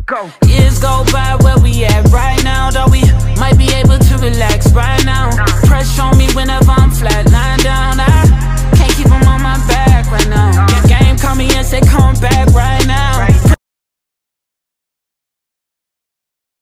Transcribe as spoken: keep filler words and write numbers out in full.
Years go by, where we at right now? Though we might be able to relax right now.